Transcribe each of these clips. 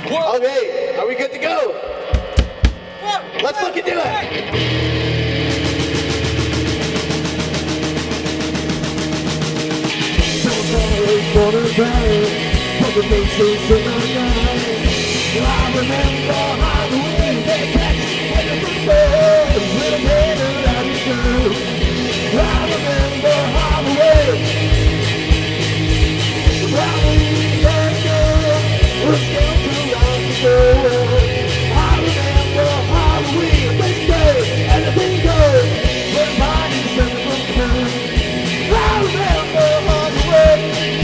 Okay, are we good to go? Let's fucking do it! I remember how the wind they catch when the bird with a head around the curve. I remember how the wind was still around the curve. I remember how the wind they stay and the bingo when bodies in the curve. I remember how the wind.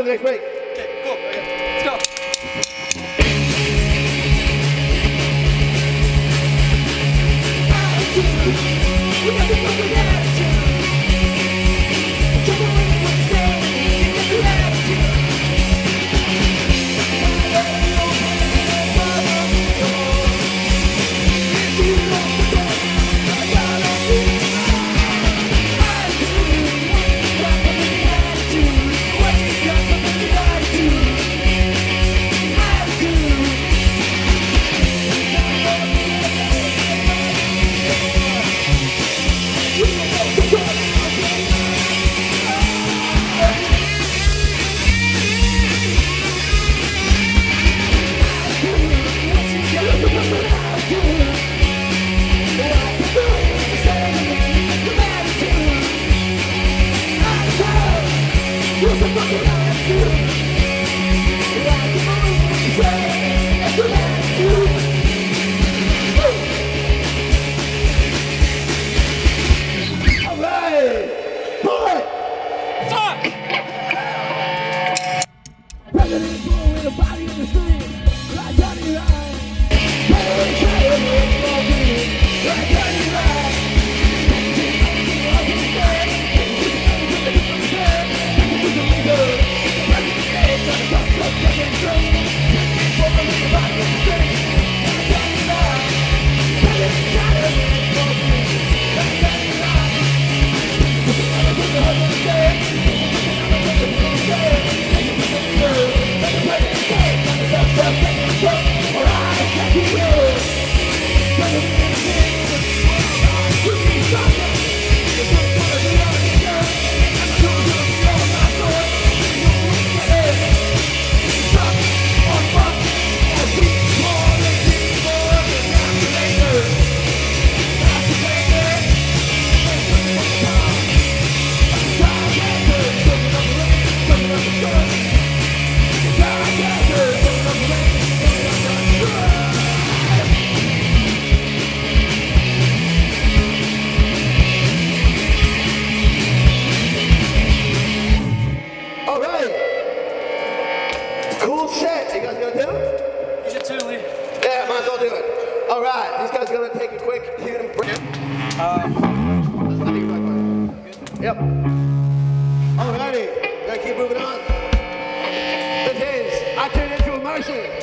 the next break. Okay, cool. Okay, let's go. We got the fucking attitude. Trouble with what you say, you got the attitude. If you don't forget, I gotta be attitude. Got the fucking attitude. What you got the fucking attitude. Attitude. Cool set. You guys gonna do it? You should totally. Yeah, might as well do it. All right, these guys are gonna take a quick break. Yep. Alrighty, gotta keep moving on. This is I Turn Into Emotion.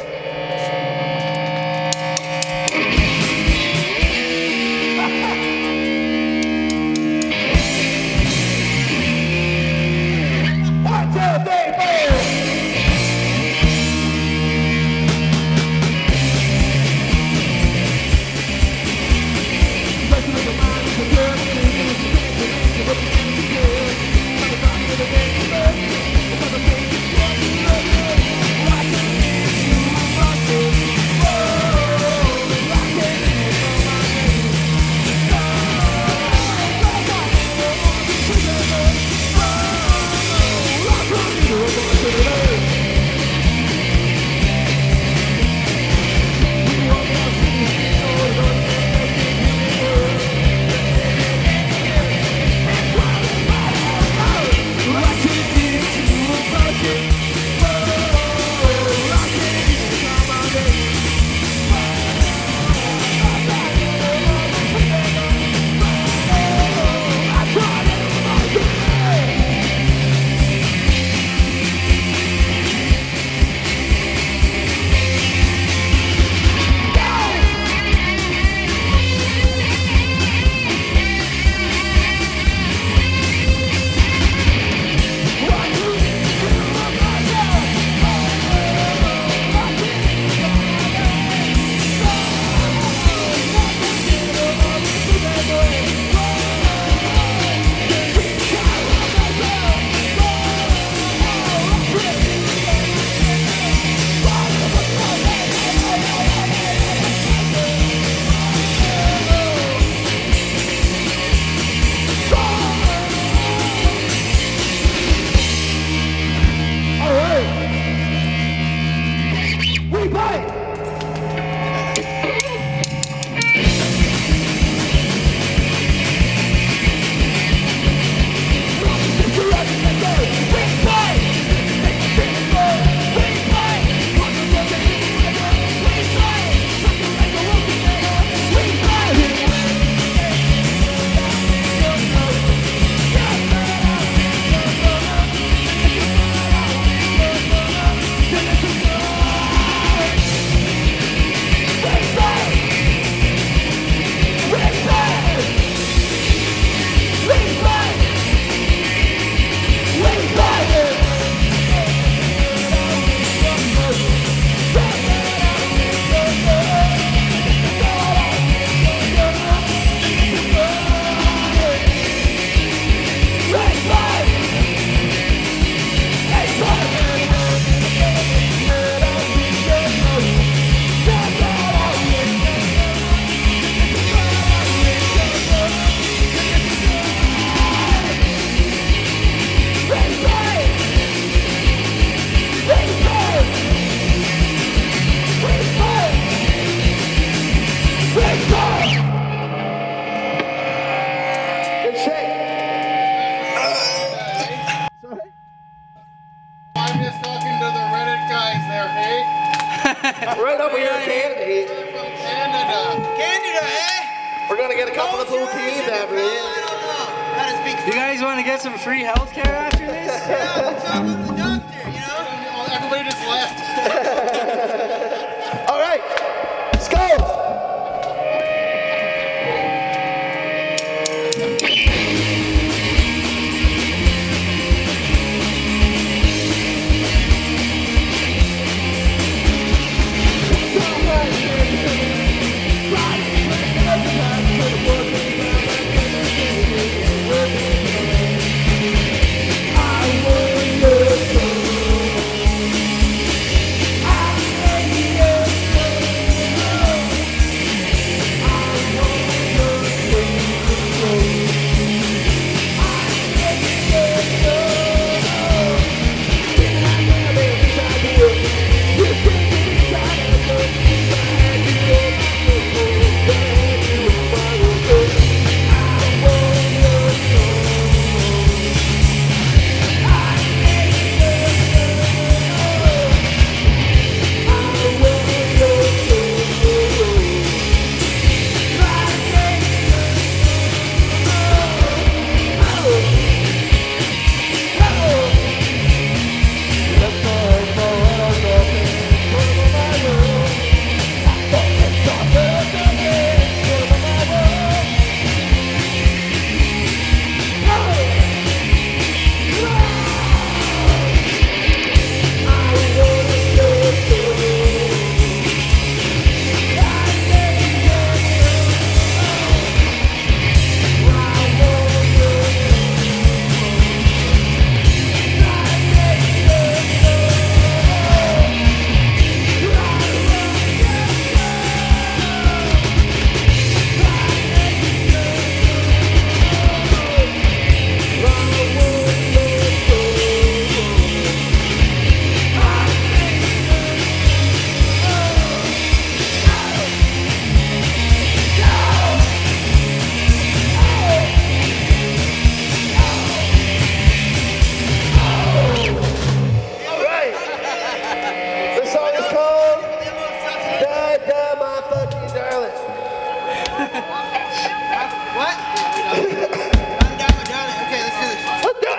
What Right over here in Canada. Canada, eh? We're gonna get a couple of little teams after this. I don't know how to speak. You guys want to get some free health care after this? Yeah, let's talk with the doctor, you know? Everybody just left. All right, let's go. What? I'm down, okay, let's do this. Let's do it.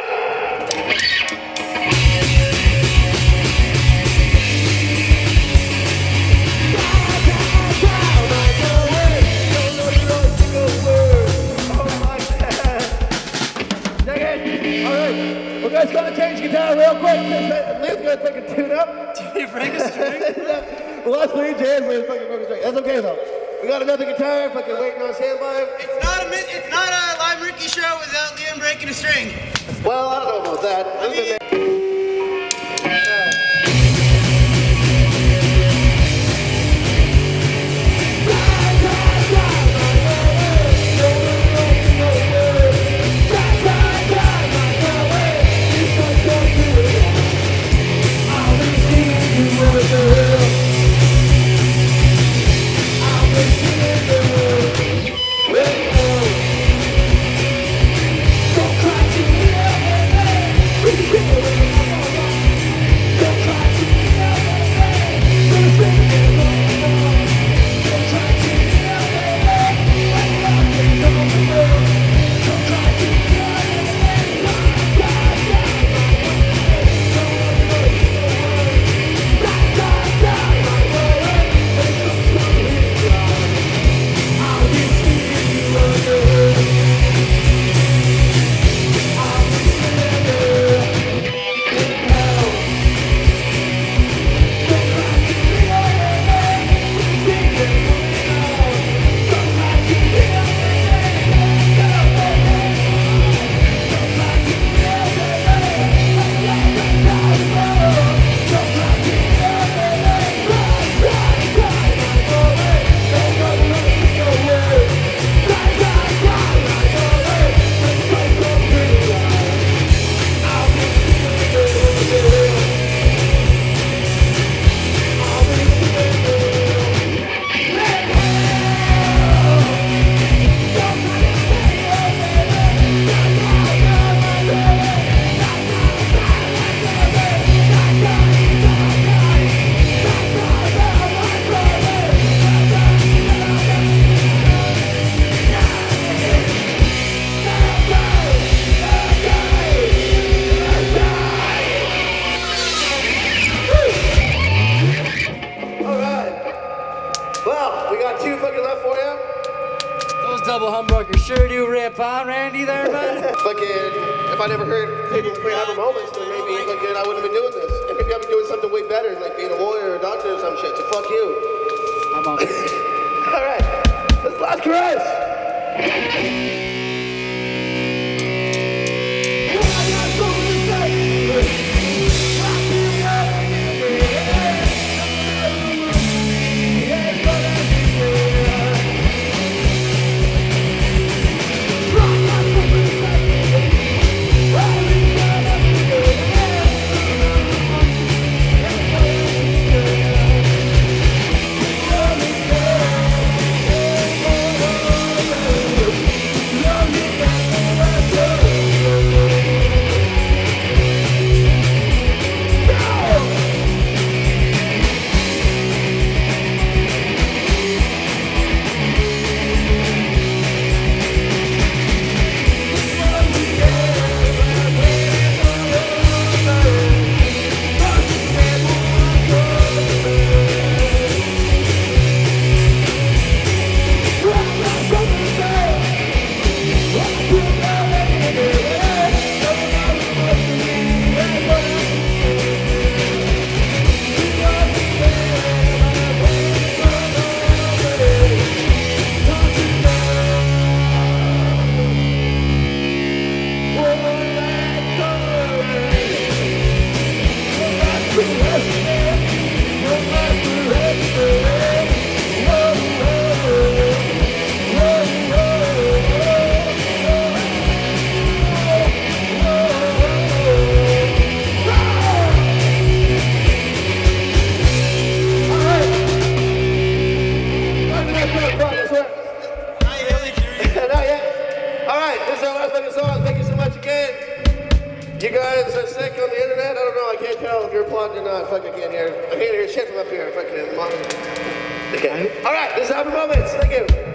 We're going to change guitar real quick. Lee's going to take a tune up. Did you break a string? Well, that's Lee James. We fucking broke a string. That's okay though. We got another guitar, fucking waiting on standby. It's not a live Ricky show without Liam breaking a string. Well, I don't know about that. Don't cry to me, if I never heard people play Happy Moments, then maybe fucking I wouldn't have been doing this. And maybe I'd be doing something way better, like being a lawyer or a doctor or some shit. So fuck you. I'm on. All right, let's Last Caress. You guys are sick on the internet? I don't know. I can't tell if you're applauding or not. Fuck, I can't hear. I can't hear shit from up here. Fucking monitor. Okay. All right. This is Happy Moments. Thank you.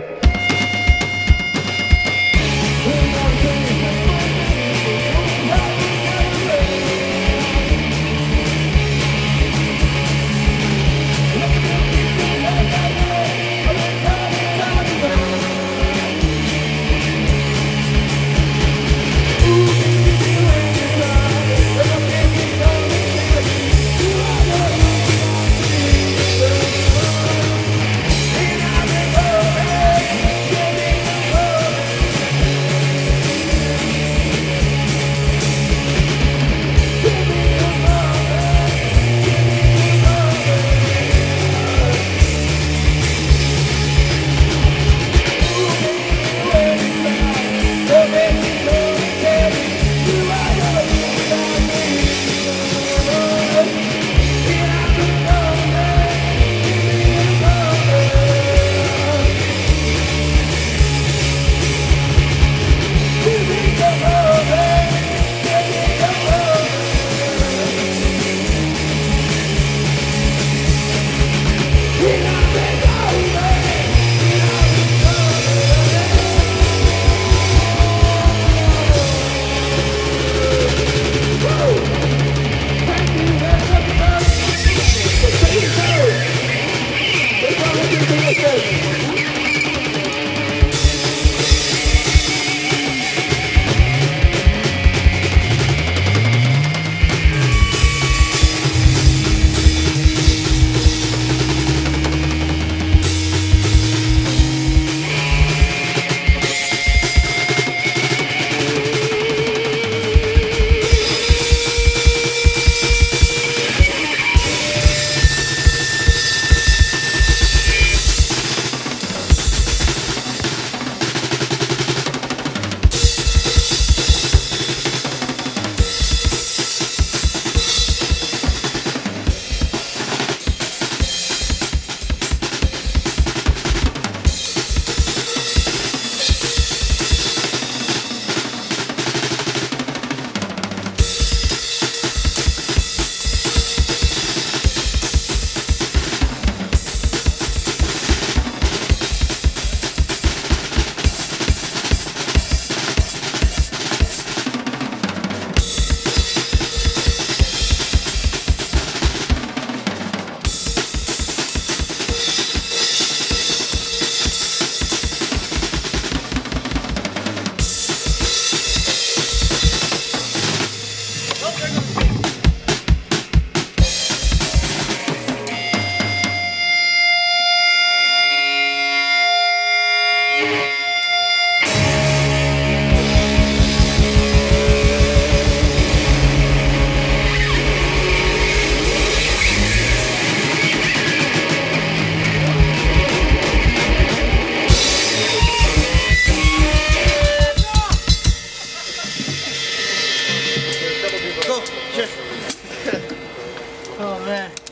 go. Cheers. Oh man.